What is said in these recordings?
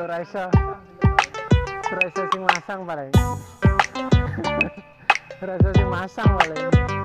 ora iso sing masang paling. Ora iso sing masang paling.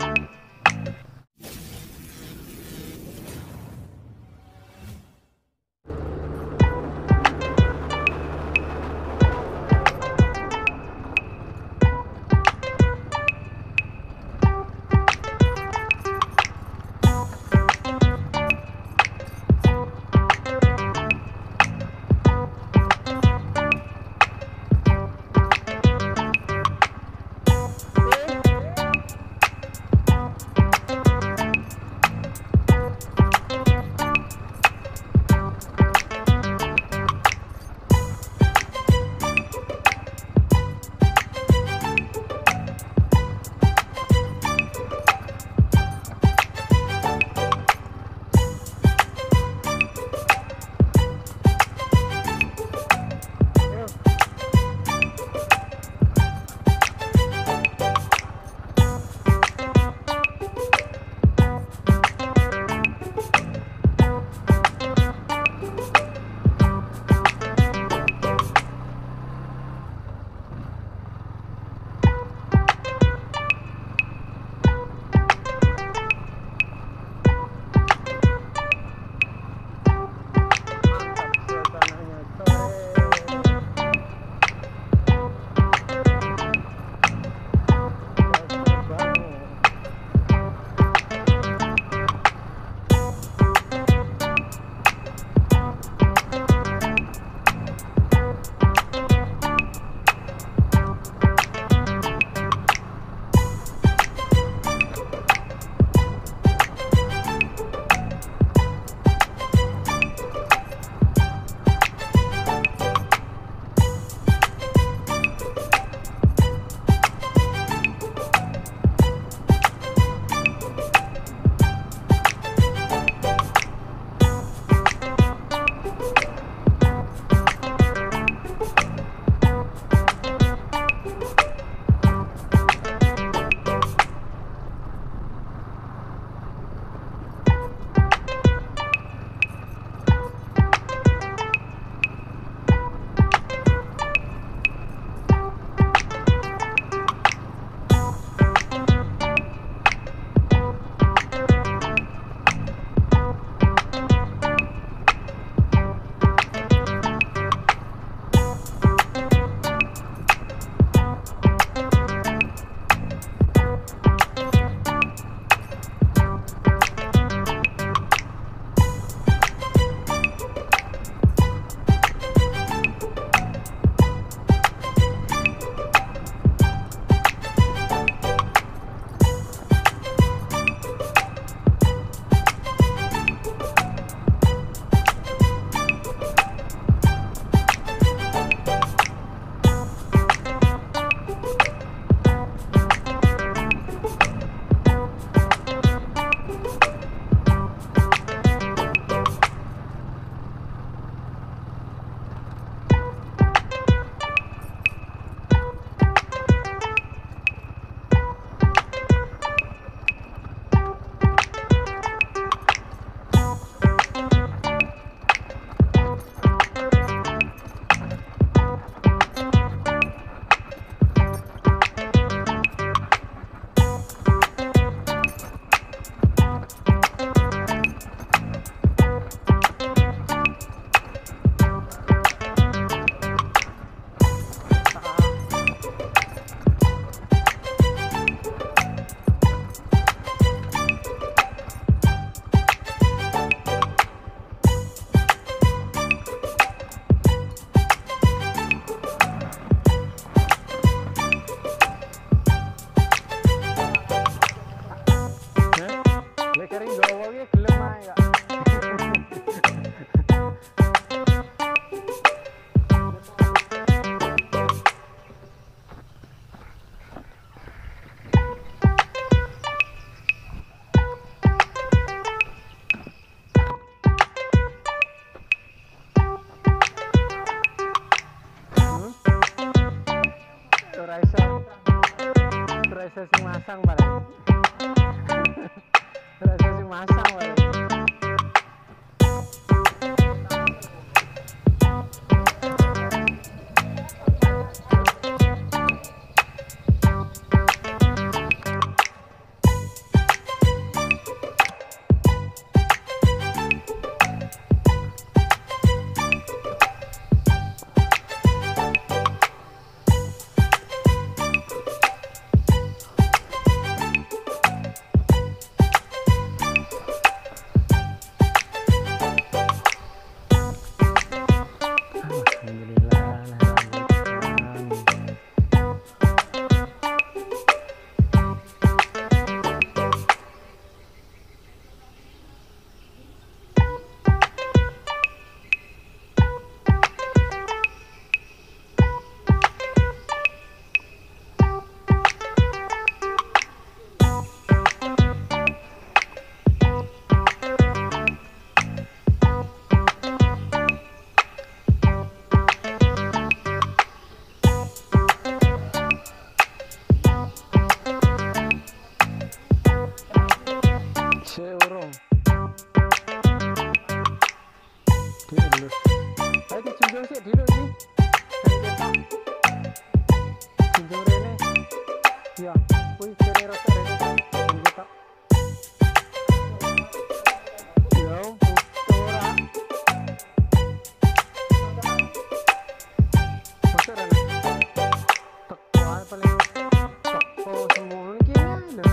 sing masang bareng. Rasa sing masang bareng. Seurung. Dilus. Ayo dijunjung sih dulu sih. Junjung rene. Ya, kuwi kene rasa rene. Junjung tok. Yo, ora. Masuk rene. Teko ae paling. Teko semua iki lho.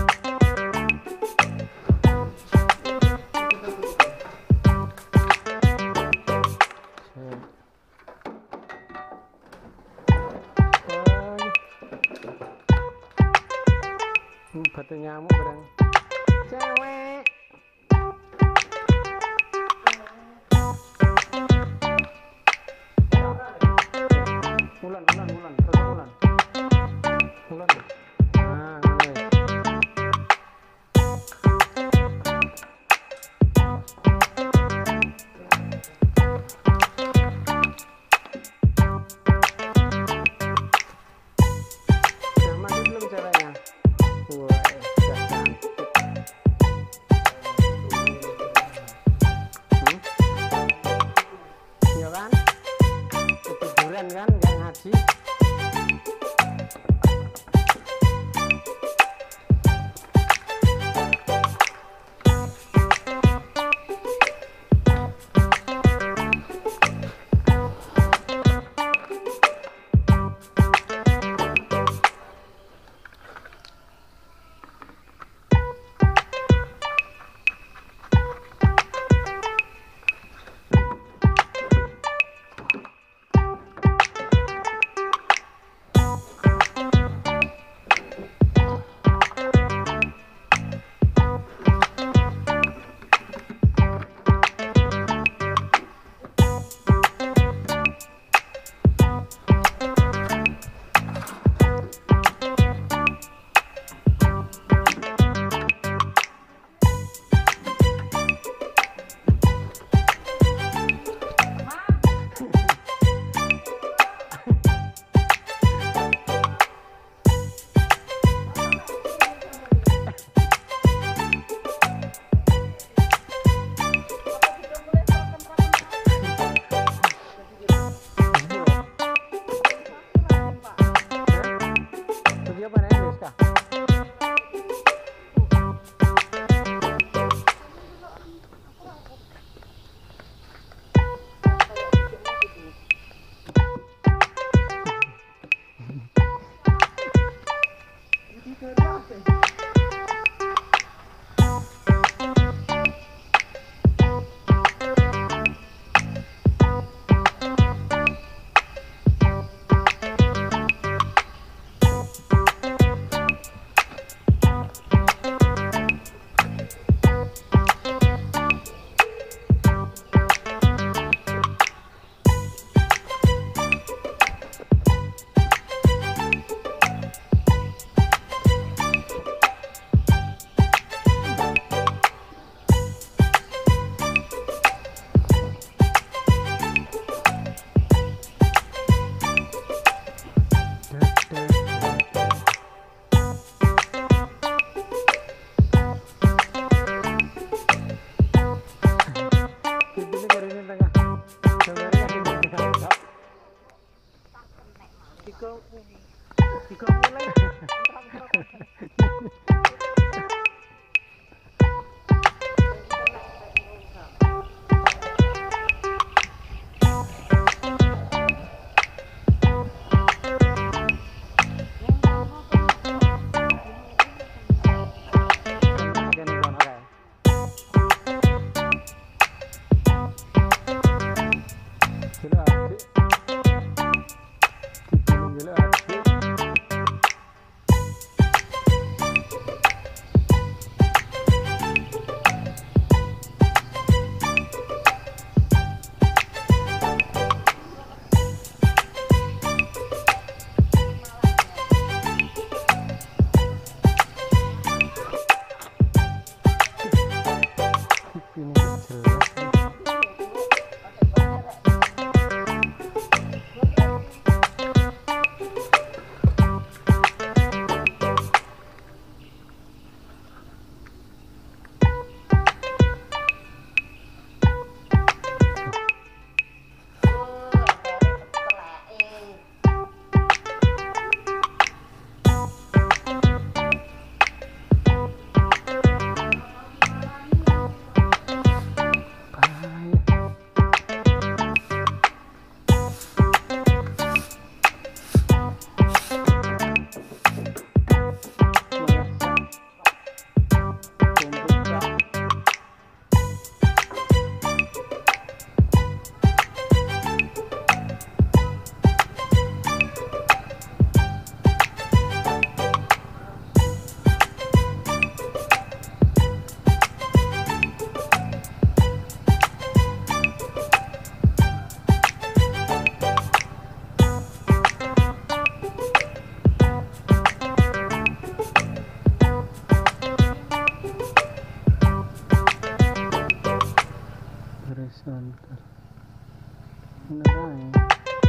horizontal. Beneran ya.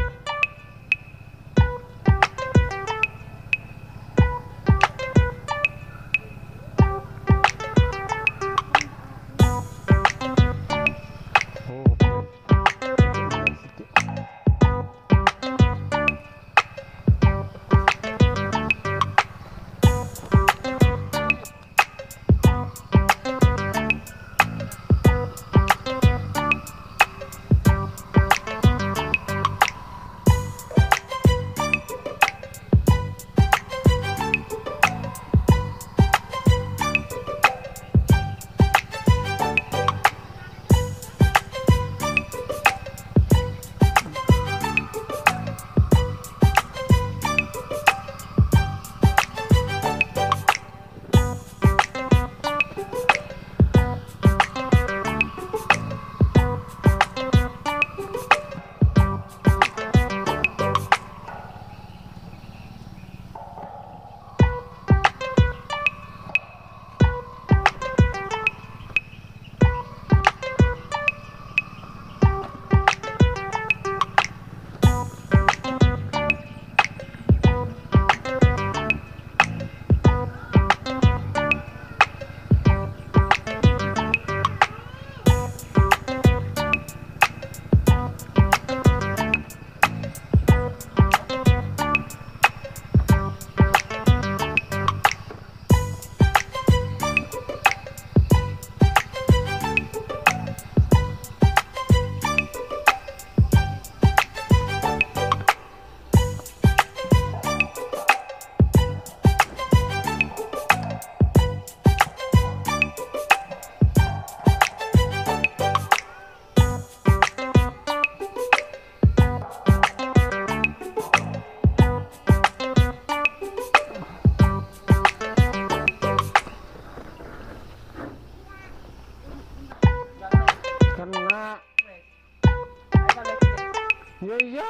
Iya iya.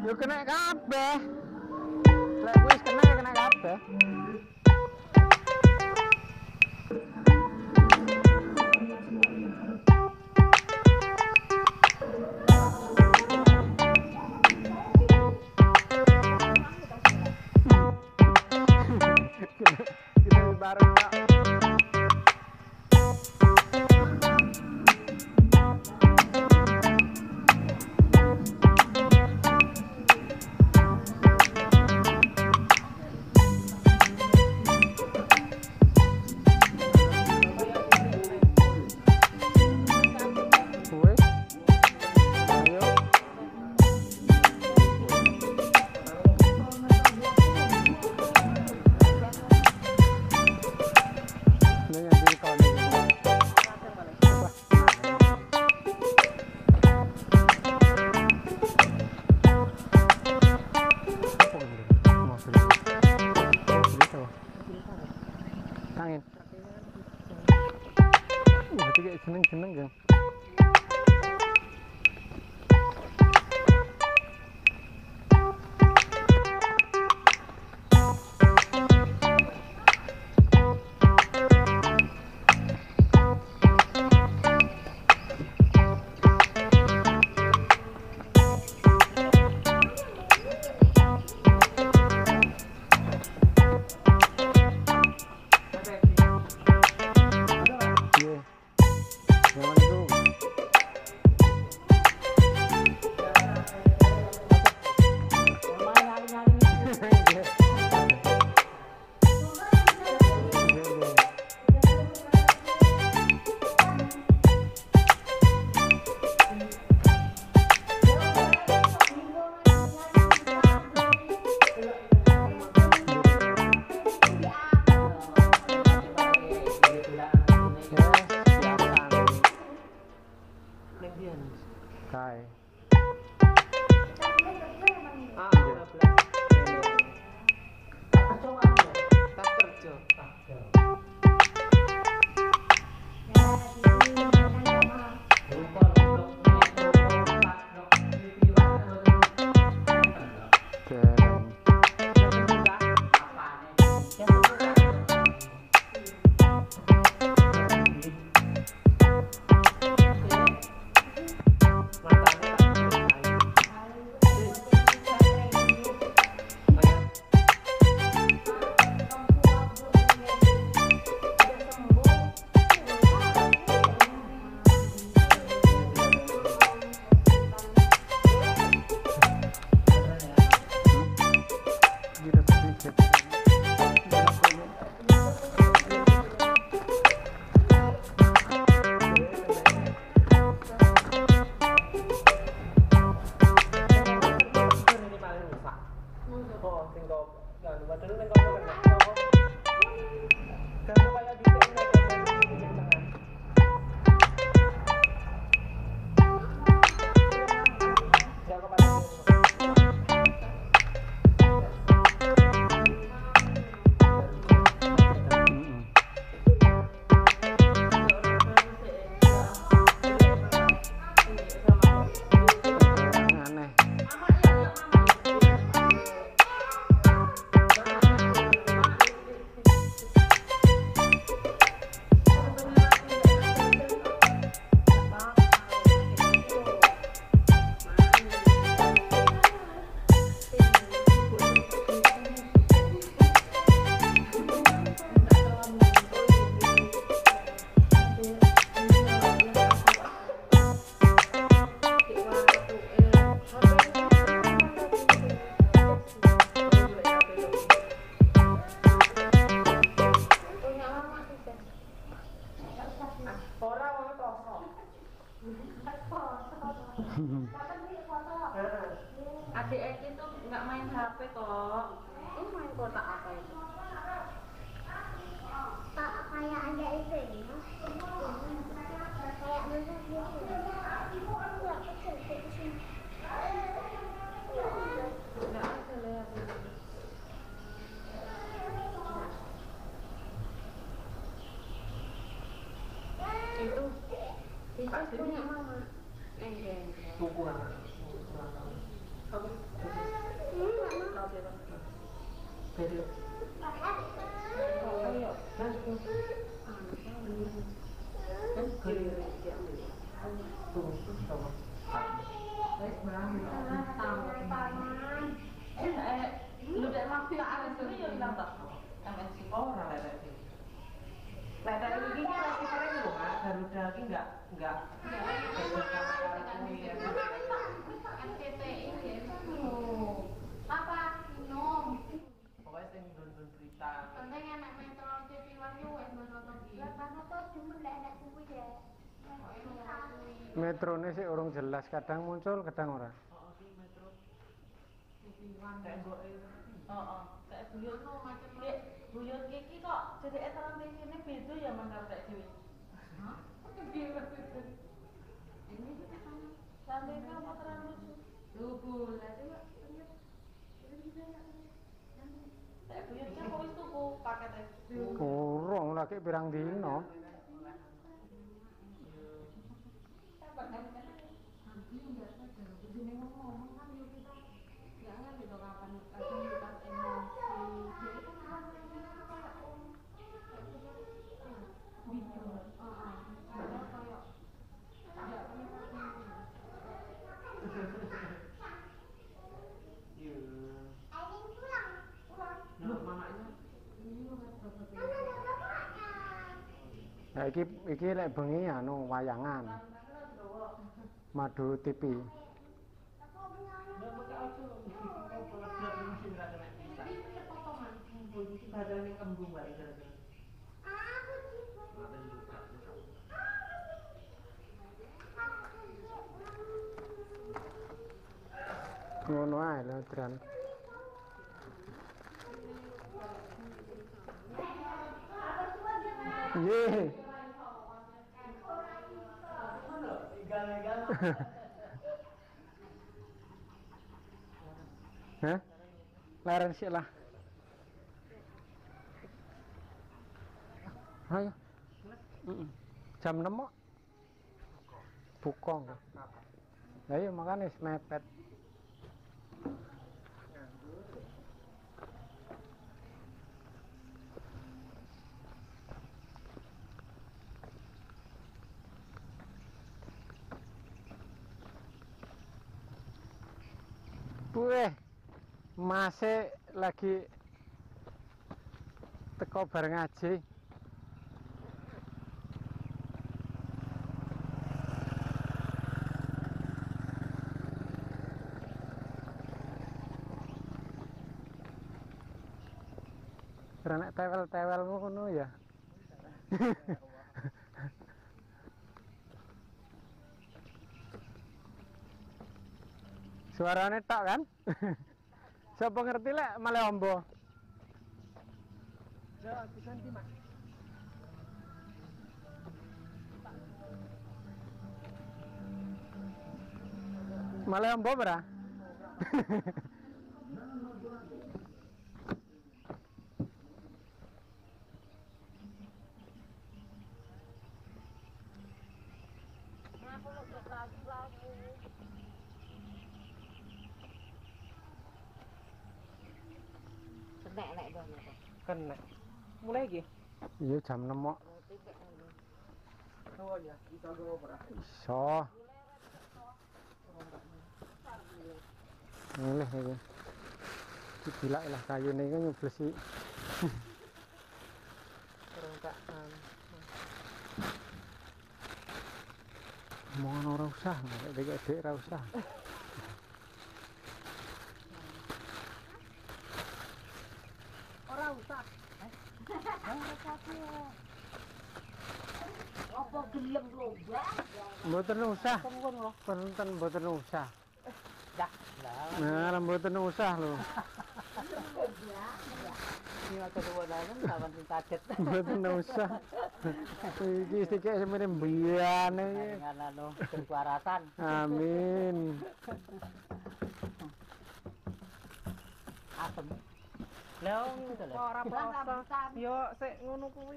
Yo kena kabeh. Lek wis kena ya kena kabeh. Kita bareng Kak. Angin. Itu kayak seneng-seneng kan. Kai. Adik itu nggak main HP kok. Ini main kotak apa itu? Tak kayak ada itu ya. Kayak mana gitu. Enggak kecil kecil. Nggak ada lihat. Itu punya mama. Enggak. Tunggu anak. Apa? Ayo. Kan keliru dia. Tuh sama. Baik bang. Lu udah maksud ada sini yang bilang tak? MNC orang ada sini. Lada ini lagi keren loh mas. Garuda ini enggak. NCT ini. Apa? Minum. Pokoknya sing don berita. Penting enak Metro TV One yo wis nonton iki. Lah karena kok cuma ndak enak kuwi ya. Metrone sih urung jelas, kadang muncul, kadang ora. Oh, iki Metro TV One kayak mbok heeh, kayak guyon macam lek guyon iki kok jedeke terang TV-ne beda ya menurut tak dhewe. Hah? Ini sampai kamu terang lucu. Lugu lah itu. Saya punya siapa wis tuku paketnya. Urung lagi pirang dino. Nah, iki lek bengi anu wayangan. Madu TV. Ngono ae lho, Tran. Ye. Hah? Laren sih lah. Ayo. Jam 6 kok. Bukong. Lah iya makane mepet. Weh, masih lagi teko bareng aja. Karena tewel-tewel ngono ya. Suaranya tak kan? Siapa ngerti lek malah ombo. Ya, diganti Mas. Malah ombo berah? Nek dong ya. Kena. Mulai lagi. Iya jam 6 kok. Oh ya, bisa go berah. Iso. Mulih iki. Gila lah kayune iki nyublesi. Perengkaan. Mau ora usah, dek ora usah. Ora usah. Ora usah. Apa gelem lomba? Mboten usah. Punten mboten usah. Dah, lah. Nah, mboten usah lho. Ini waktu kewenangan lawan sing kaget. Mboten usah. Iki sithik semene mbiyane iki. Dengan anu kewarasan. Amin. Asem. Lah ngono lho. Ora poso. Yo sik ngono kuwi.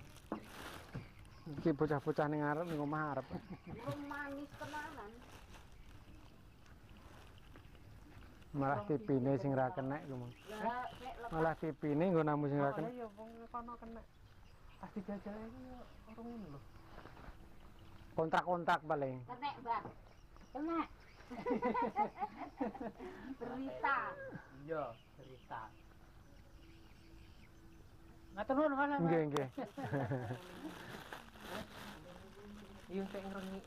Iki bocah-bocah ning arep ning omah arep. Manis tenanan. Malah tipine sing ra kenek ku. Lah nek Malah TV ini nggo namu sing ra Oh, kena. ya wong kono kena. Pasti jajal iki yo orang ngono lho. Kontrak-kontrak paling. Kena, Bang. Kena. Berita. Iya, cerita. Ngatur nuwun mana? Nggih, nggih. Iya sing ngrengi.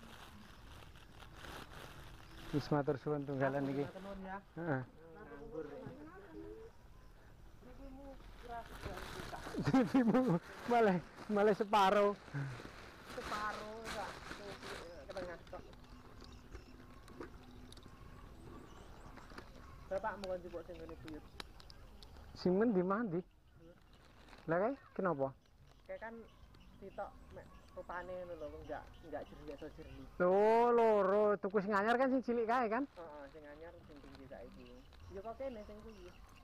Wis matur suwun tunggalan iki. Ngatur nuwun ya. Heeh. Nganggur. TV-mu malah separuh. Separuh enggak. Ketengah tok. Bapakmu kan jebuk sing ngene buyut. Simen di mandi. Lah kae kenapa? Kayak kan sitok mek rupane ngono lho, enggak jernih iso jernih. Oh, loro tuku sing anyar kan sing cilik kae kan? Heeh, sing anyar sing tinggi saiki. Ya kok kene sing kuwi.